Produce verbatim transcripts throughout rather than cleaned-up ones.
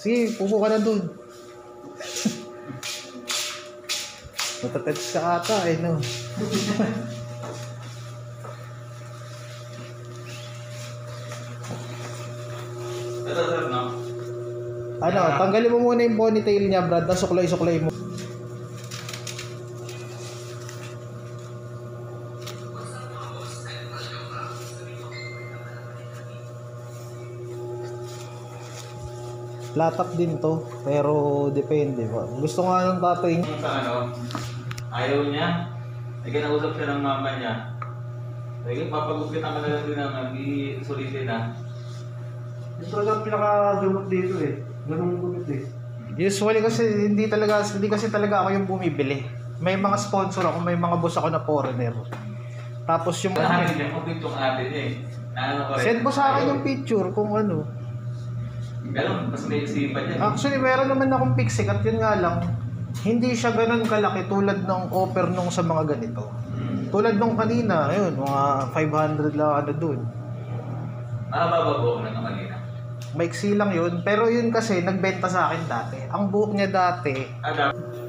Sige, pupo ka na dun. Matatets ka ata eh, no? Ito, sir, no? Ano, tanggalin mo muna yung ponytail niya, Brad. Tapos suklay-suklay mo. Flat-top din to, pero depende ba. Gusto nga ng tatay niya. Sa ano, ayaw niya. Ay, kinausap siya ng mama niya. Ay, papagupitan ka na lang din ng i-sulitin na. Ito lang pinaka-gamot dito eh. Ganun gumit eh. Usually kasi hindi talaga hindi kasi talaga ako yung bumibili. May mga sponsor ako, may mga boss ako na foreigner. Tapos yung Lahat niya, kung yung ate niya eh. Ano ko rin? send mo sa akin yung picture kung ano. Ganun, mas may isipan niya. Actually, meron naman akong pixie at yun nga lang, hindi siya ganun kalaki tulad ng offer nung sa mga ganito. Tulad nung kanina, ayun, mga five hundred lang ano dun. Mahaba ba buhok na nung kanina? Maiksi lang yun, pero yun kasi nagbenta sa akin dati. Ang buhok niya dati, Ada.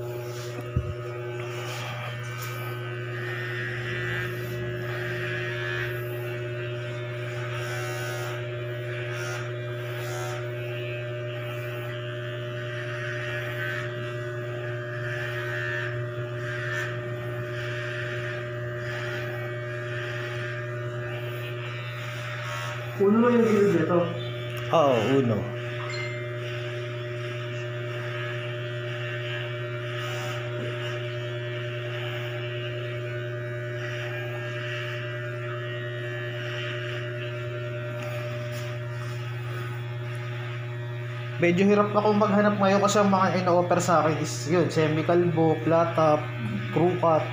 Uno lang yung gilid nito. oo, uno. Medyo hirap ako maghanap ngayon kasi ang mga ino-offer sa akin is yun, semi-calvo, flat top, crew cut.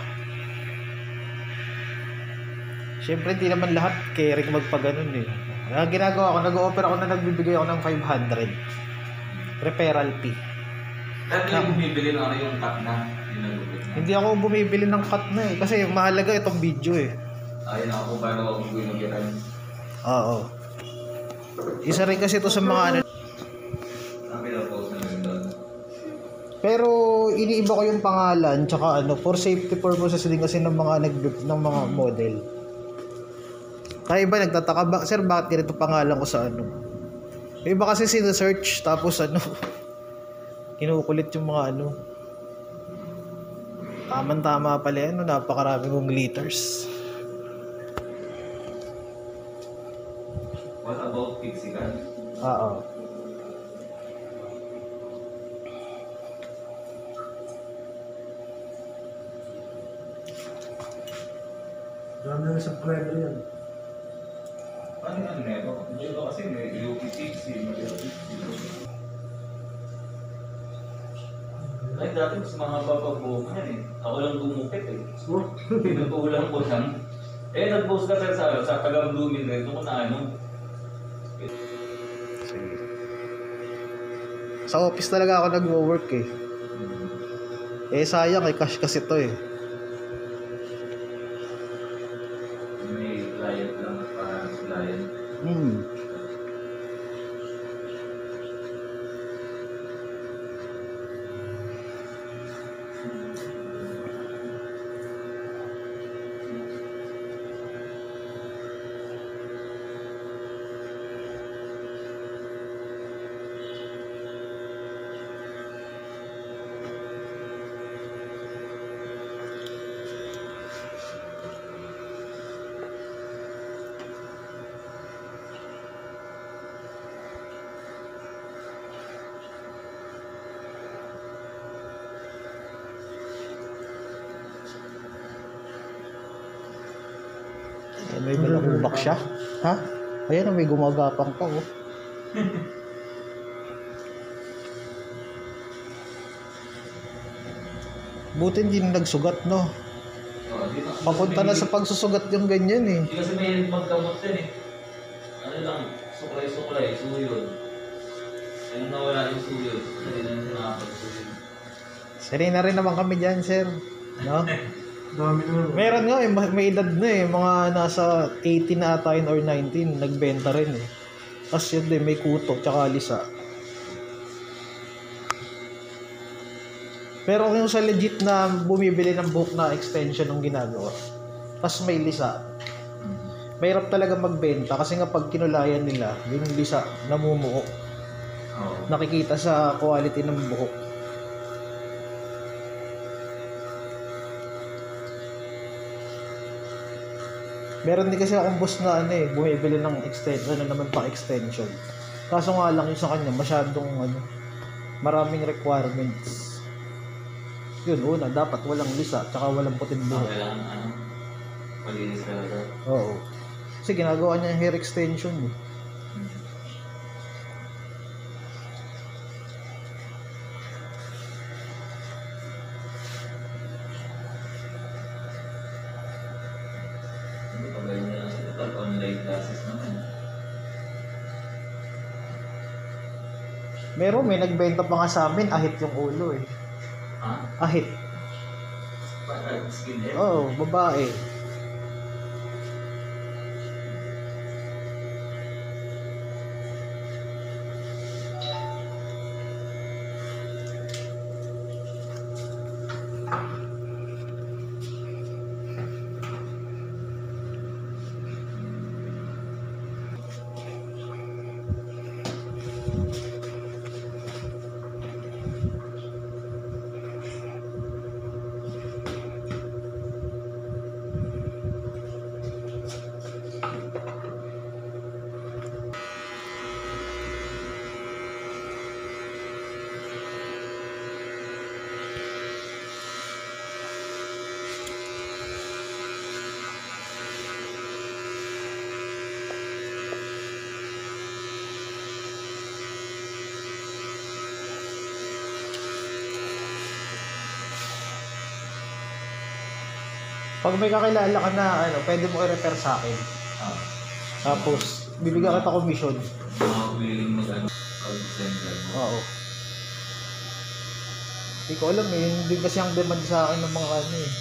Siyempre hindi naman lahat caring magpaganon eh. Kaya ginagawa ko, nag-offer ako na nagbibigay ako ng five hundred. Referral fee. Dati yung bumibili ng ano yung cut na. Yung nagupit na. Hindi ako bumibili ng cut na eh. Kasi mahalaga itong video eh. Ayun ako kung paano ako binugiran. Oo. Isa rin kasi ito sa mga ano. Ang pinapost na rin doon. Pero iniiba ko yung pangalan tsaka ano, for safety purposes din kasi ng mga nag ng mga model. Kaya iba nagtataka ba, sir, bakit ganito pangalan ko sa ano? Yung iba kasi sino-search tapos ano, kinukulit yung mga ano. Tama-tama pala yan, no? Napakarami kong glitters. What about pixie cut? Oo. Dami na subscriber yan. Ano yung ano na ito? Ito kasi may U P pixie, may U P pixie. Ay, dati mas mahaba pa buhok niyan eh. Ako lang gumupit eh. Oh. Pinutulang ko lang. Eh, nag-post ka sa, sa, sa taga-blooming rin. Ito ko na ano. Sa office talaga ako nag-work eh. Eh sayang eh, cash kasi to eh. May client lang para sa client. Hmm. Eh, may balakubak siya. Ha? Ayan, may gumagapang pa oh. Buti hindi na nagsugat, no? Oh, di na- Papunta na sa pagsusugat yung ganyan eh. Hindi kasi may magkamot yan eh. Ano lang, suklay-suklay, suyod. Ayun nawala yung suyod. Hindi na nakapag-suyod. Sanay na rin naman kami dyan, sir. No? Dami naman. Meron nga eh, may edad na eh. Mga nasa eighteen na ata yun or nineteen, nagbenta rin eh. Tapos yun din, may kuto, tsaka lisa. Pero kung yung sa legit na bumibili ng buhok na extension ng ginagawa, tapos may lisa, mahirap talaga magbenta kasi nga pag kinulayan nila, yung lisa namumuo. Oo. Nakikita sa quality ng buhok. Meron din kasi akong boss na ano eh, bumibili ng extension, ano naman pa extension. Kaso nga lang yung sa kanya, masyadong ano, maraming requirements. Yun, una, dapat walang lisa, tsaka walang puting So, buhok. kailangan ano, malinis talaga. Oo. Kasi ginagawa niya yung hair extension eh. Hmm. Hindi pa ganyan lang sa total online classes naman. Meron, may nagbenta pa nga sa amin, ahit yung ulo eh. Ha? Ahit. Parang skinhead? Oo, babae. Pag may kakilala ka na, ano, pwede mo i-refer sa akin. Ah. Tapos, bibigyan kita commission. Mga willing mag ano, pag-send lang mo. Oo. Hindi ko alam eh, hindi kasi ang demand sa akin ng mga ano eh.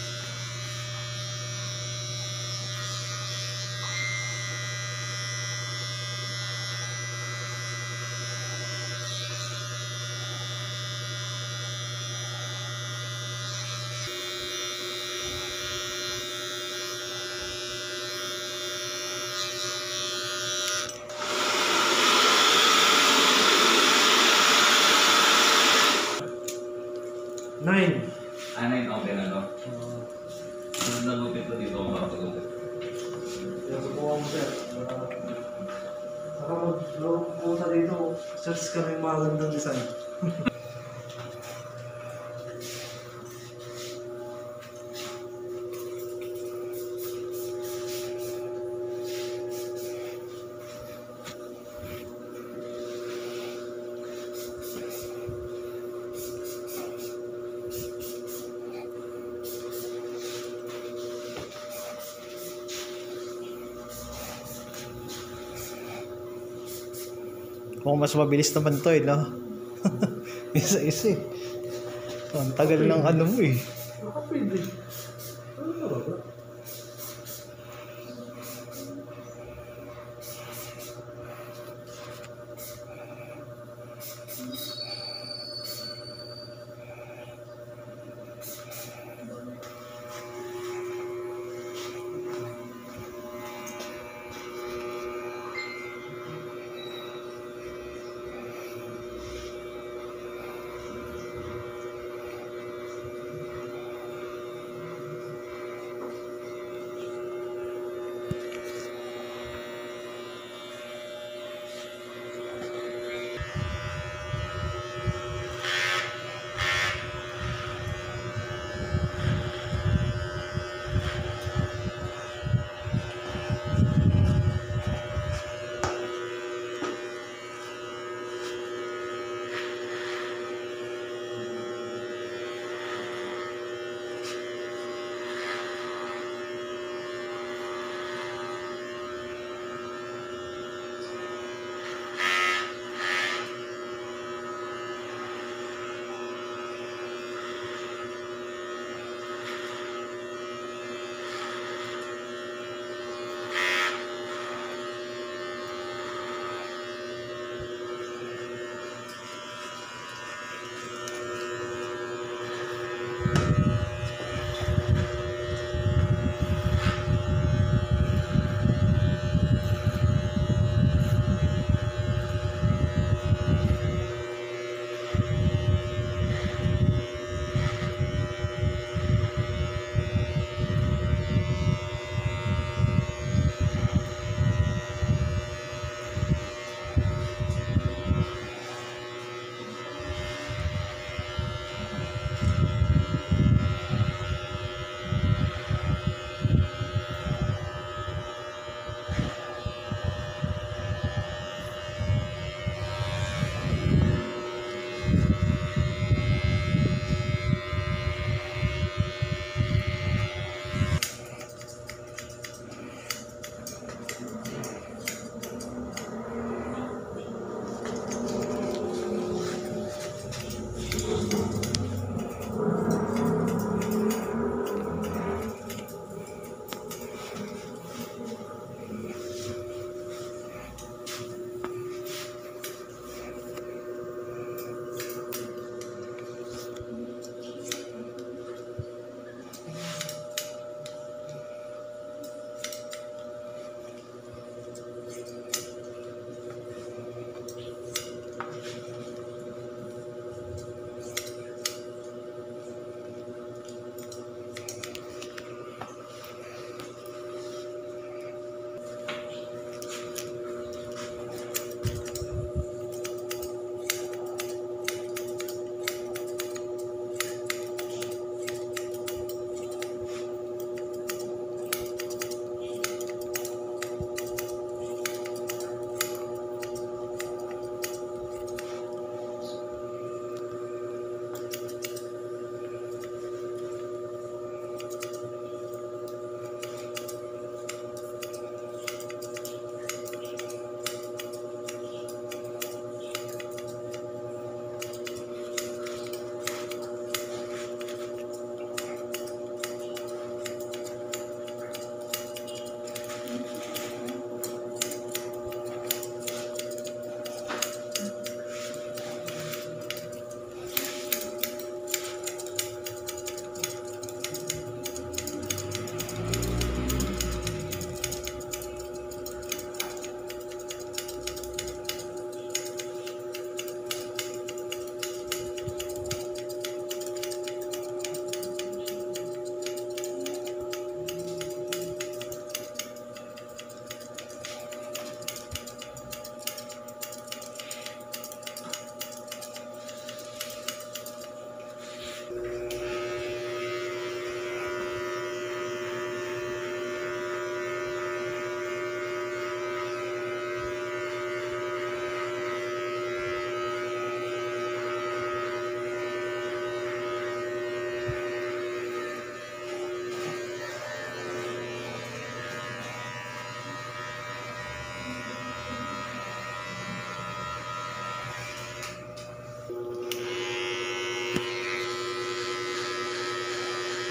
Nine. Ano yung okay na no? Sunod na gupit ko dito ako makapagupit. Kaya subukan mo sir. Uh, saka mag-log po sa dito, search ka ng mga gandang design. Kung mas mabilis naman to eh, no? Isa-isa eh. So, ang tagal ng ano mo eh. Baka pwede. Ano talaga?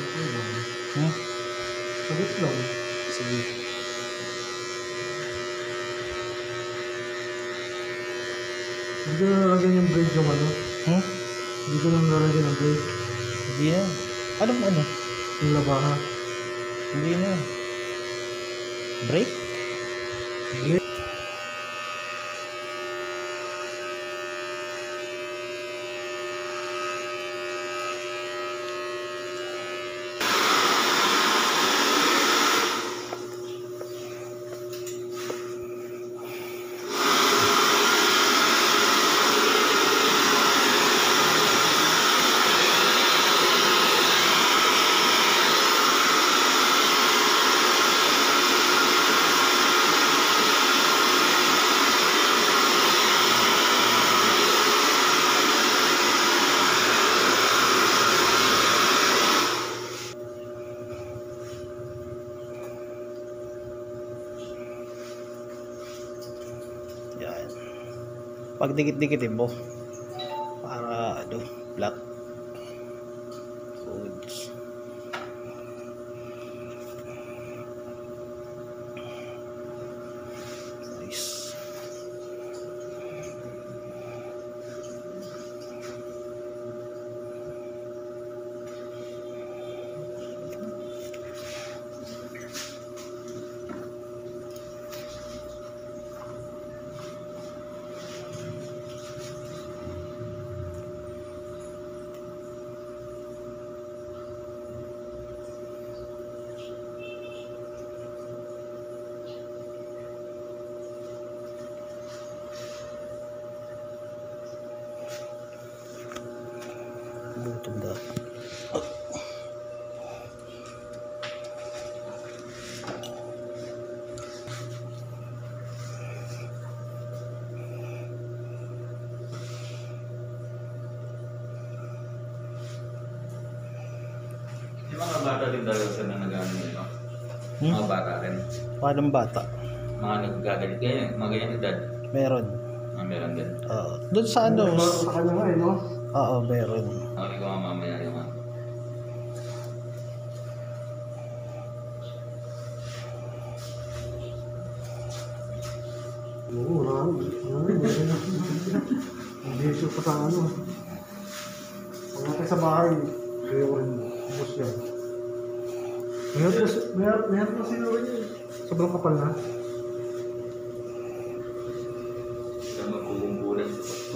Okay lang. Hmm? Sagit lang. Sige. Hindi ko na nalagyan yung blade yung ano. Hmm? Hindi ko na nalagyan ng blade. Hindi na. Anong ano? Yung labaha. Hindi na. Break? Blade. Yan. Pag dikit-dikitin mo. Para ano, flat. Goods. Nice. Gutom daw. Yung mga bata din talaga sa na nag-ano yun, no? Hmm? Mga bata rin. Paano bata? Mga naggagalit. Ganyan, mga ganyan edad. Meron. Mga meron din. Oo. Doon sa ano? Sa kanya nga eh, no? Oo, meron. Ako ko nga mamaya yung ano. Oo, wala ano. Wala ano. Hindi siya pa sa ano. Pag natin sa bahay, kaya ko rin ubos yan. Mayroon na, mayroon, mayroon na siguro niya eh. Sobrang kapal na. Sila magkukumpulan sa pasto.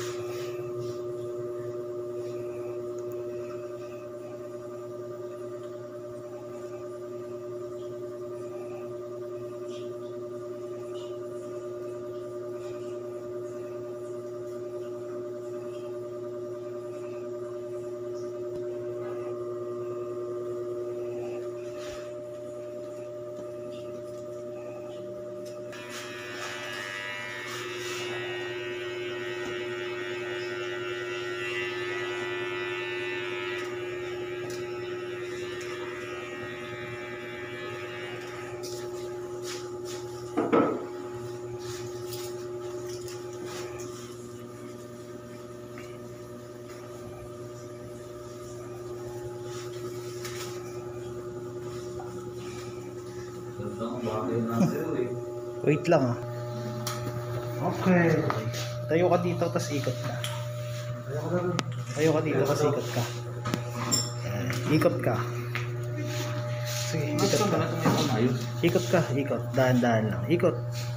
Ganda ang bagay na sa'yo eh. Wait lang ah. Okay. Tayo ka dito, tapos ikot ka. Kaya ko na. Tayo ka dito, tapos ikot ka. Yan. Ikot ka. Sige, ikot Ito ka. na ito may kumayos. Ikot ka, ikot. Dahan-dahan lang. Ikot.